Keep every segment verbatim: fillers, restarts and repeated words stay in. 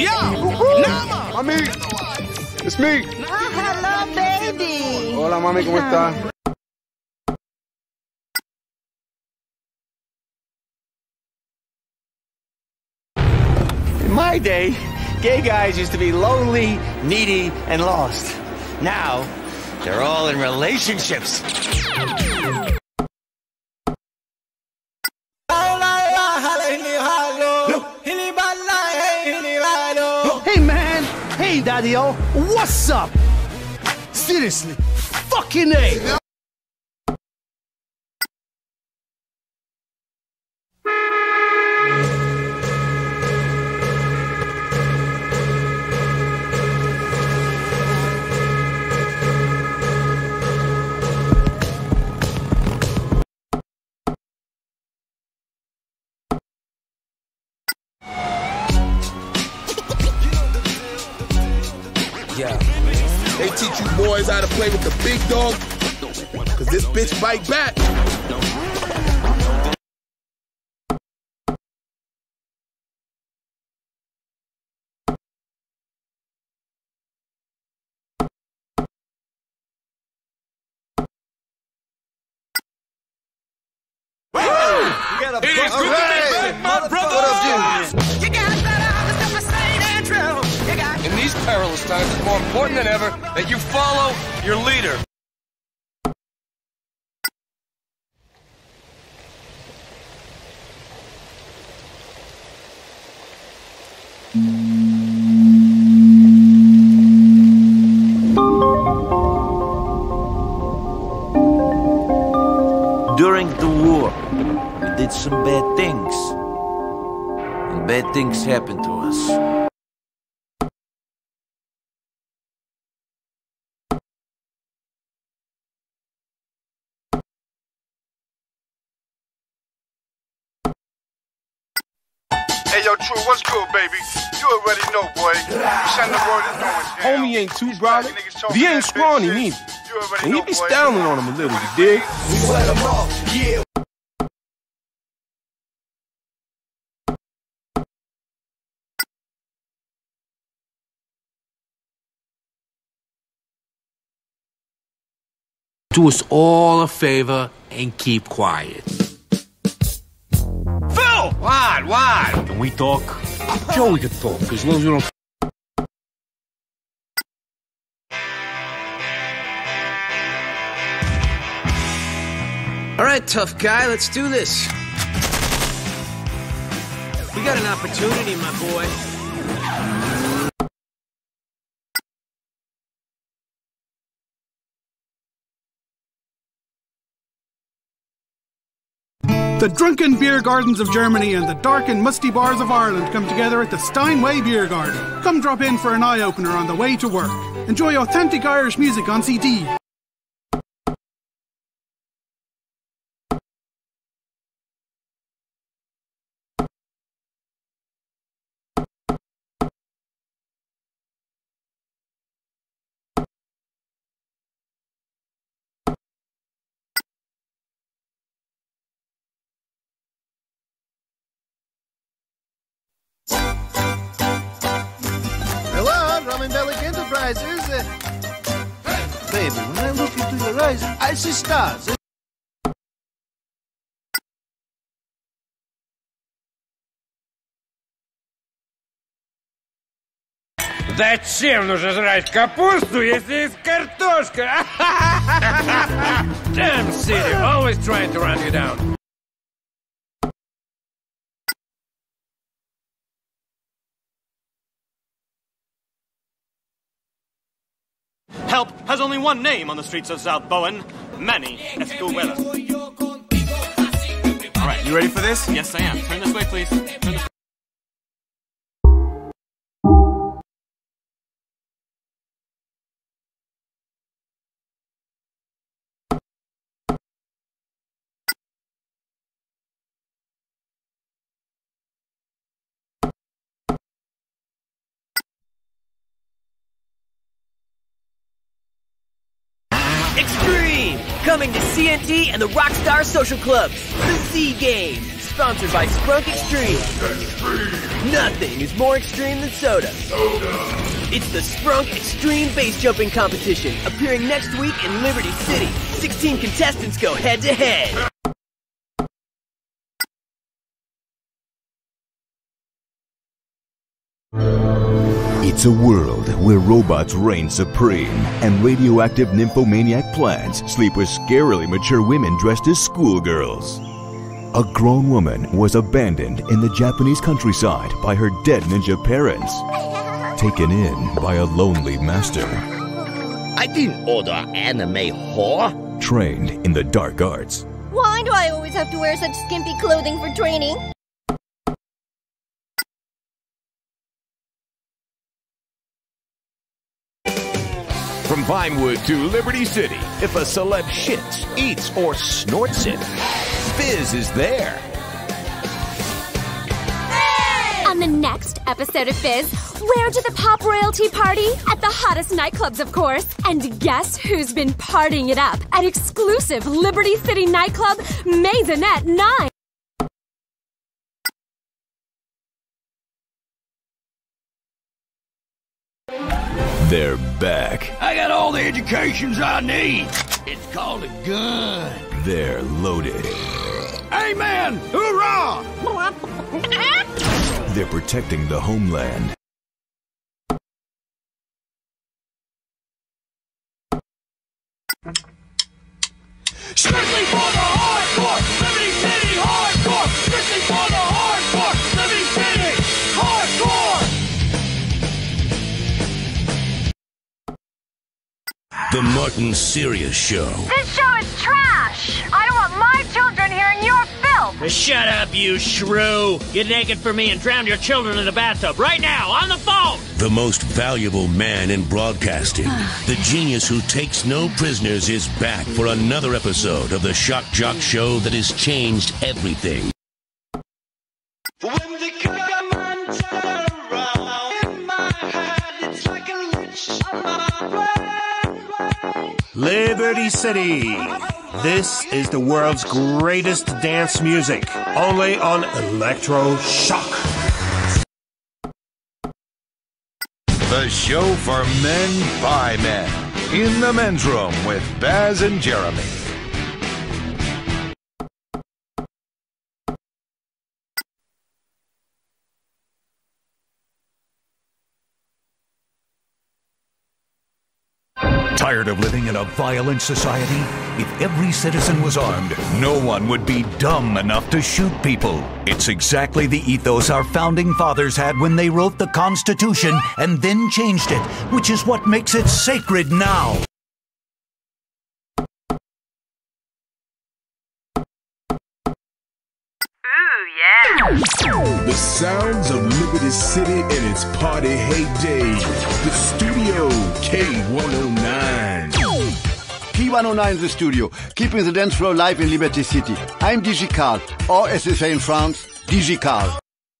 Mami, it's me. Oh, hello, baby. Hola, mami, ¿cómo estás? In my day, gay guys used to be lonely, needy, and lost. Now, they're all in relationships. Hey, man. Hey, Daddy-O. What's up? Seriously. Fucking A. Yeah. They teach you boys how to play with the big dog, cause this bitch bite back. You got a It is good to be back, my brother! What up, dude? You got better, the stuff I say ain't true. You got In these perilous times, it's more important than ever that you follow your leader. During the war, we did some bad things. And bad things happened to us. Hey, yo, True, what's good, baby? You already know, boy. Send the word and know it's down. Homie ain't too brother, but he ain't scrawny neither. You already And know, he be boy. styling on him a little, you dig? We let them off, yeah. Do us all a favor and keep quiet. Phil! What? What? Can we talk? Sure, we can talk, as long as we don't. All right, tough guy, let's do this. We got an opportunity, my boy. The drunken beer gardens of Germany and the dark and musty bars of Ireland come together at the Steinway Beer Garden. Come drop in for an eye-opener on the way to work. Enjoy authentic Irish music on C D. Hello, Rum and Bellic Enterprises. Uh, baby, when I look into your eyes, I see stars. Зачем нужно жрать капусту, если есть картошка? Damn city, always trying to run you down. Help has only one name on the streets of South Bowen. Manny Escuela. All right, you ready for this? Yes, I am. Turn this way, please. Turn this Extreme! Coming to C N T and the Rockstar Social Clubs. The Z Games. Sponsored by Sprunk Extreme. Extreme. Nothing is more extreme than soda. Soda. It's the Sprunk Extreme Base Jumping Competition, appearing next week in Liberty City. sixteen contestants go head-to-head. It's a world where robots reign supreme and radioactive nymphomaniac plants sleep with scarily mature women dressed as schoolgirls. A grown woman was abandoned in the Japanese countryside by her dead ninja parents, taken in by a lonely master. I didn't order anime whore. Trained in the dark arts. Why do I always have to wear such skimpy clothing for training? From Vinewood to Liberty City, if a celeb shits, eats, or snorts it, Fizz is there. Hey! On the next episode of Fizz, where to the pop royalty party? At the hottest nightclubs, of course. And guess who's been partying it up at exclusive Liberty City nightclub, Maisonette nine? They're back. I got all the educations I need. It's called a gun. They're loaded. Amen! Hoorah! They're protecting the homeland. Strictly for the hardcore! Liberty City hardcore! Strictly for the hardcore! Liberty City hardcore! The Martin Sirius Show. This show is trash! I don't want my children hearing your filth! Shut up, you shrew! Get naked for me and drown your children in the bathtub right now, on the phone! The most valuable man in broadcasting. The genius who takes no prisoners is back for another episode of the Shock Jock Show that has changed everything. When the man turn around in my head, it's like a lich on my brain. Liberty City. This is the world's greatest dance music, only on Electro Shock. The show for men by men. In the men's room with Baz and Jeremy. Tired of living in a violent society? If every citizen was armed, no one would be dumb enough to shoot people. It's exactly the ethos our founding fathers had when they wrote the Constitution and then changed it, which is what makes it sacred now. The sounds of Liberty City in its party heyday. The studio, K one oh nine. K one oh nine the studio, keeping the dance floor live in Liberty City. I'm D J Carl, or as they say in France, D J Carl.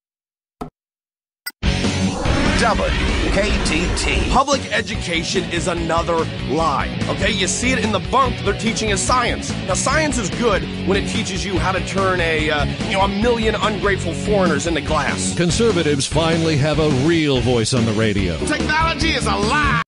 W K T T. Public education is another lie. Okay, you see it in the bunk. They're teaching us science. Now, science is good when it teaches you how to turn a, uh, you know, a million ungrateful foreigners into glass. Conservatives finally have a real voice on the radio. Technology is a lie.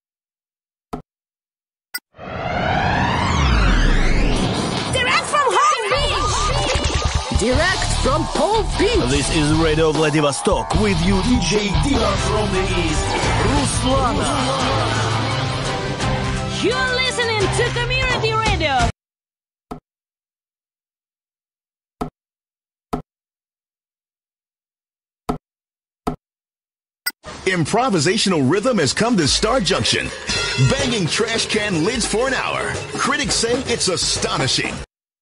Direct from Home Beach. Direct from Palm Beach. This is Radio Vladivostok with you, D J Dila from the East, Ruslana. You're listening to Community Radio. Improvisational rhythm has come to Star Junction. Banging trash can lids for an hour. Critics say it's astonishing.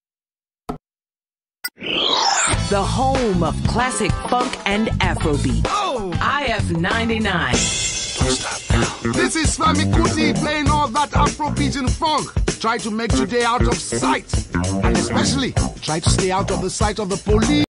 The home of classic funk and Afrobeat. Oh! I F ninety-nine. This is Swami Kuti playing all that Afrobeat and funk. Try to make today out of sight. And especially, try to stay out of the sight of the police.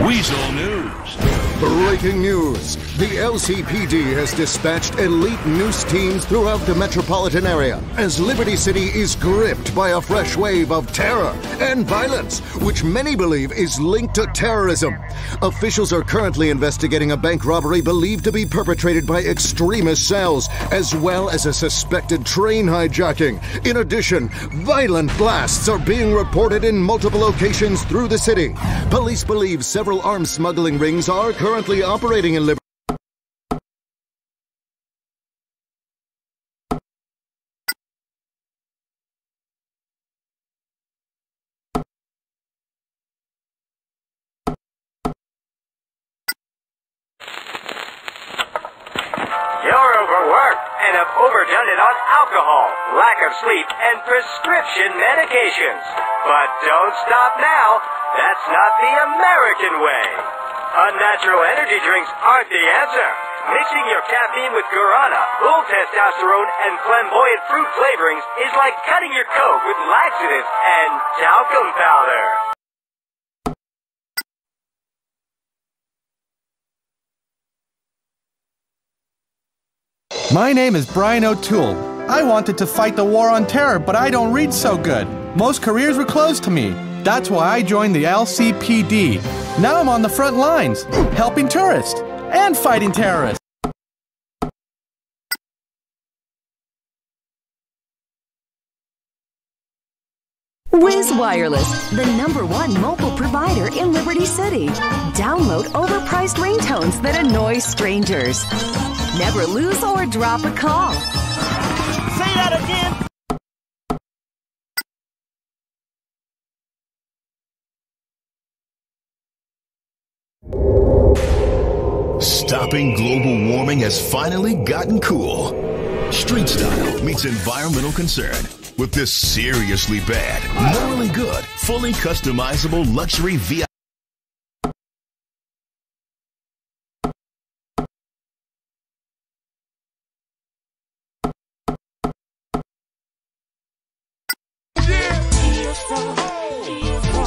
Weasel News. Breaking news. The L C P D has dispatched elite noose teams throughout the metropolitan area as Liberty City is gripped by a fresh wave of terror and violence, which many believe is linked to terrorism. Officials are currently investigating a bank robbery believed to be perpetrated by extremist cells, as well as a suspected train hijacking. In addition, violent blasts are being reported in multiple locations through the city. Police believe several arms smuggling rings are currently operating in Liberty. You're overworked and have overdone it on alcohol, lack of sleep, and prescription medications. But don't stop now. That's not the American way. Unnatural energy drinks aren't the answer. Mixing your caffeine with guarana, full testosterone, and flamboyant fruit flavorings is like cutting your Coke with laxatives and talcum powder. My name is Brian O'Toole. I wanted to fight the war on terror, but I don't read so good. Most careers were closed to me. That's why I joined the L C P D. Now I'm on the front lines, helping tourists and fighting terrorists. Wiz Wireless, the number one mobile provider in Liberty City. Download overpriced ringtones that annoy strangers. Never lose or drop a call. Say that again. Stopping global warming has finally gotten cool. Street style meets environmental concern with this seriously bad, morally good, fully customizable luxury V I P.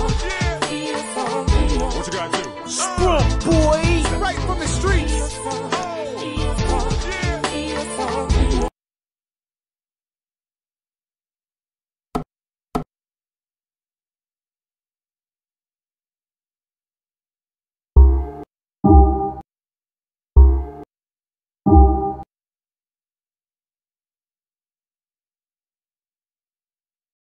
What you gotta do? Sprung, boy! Right from the streets!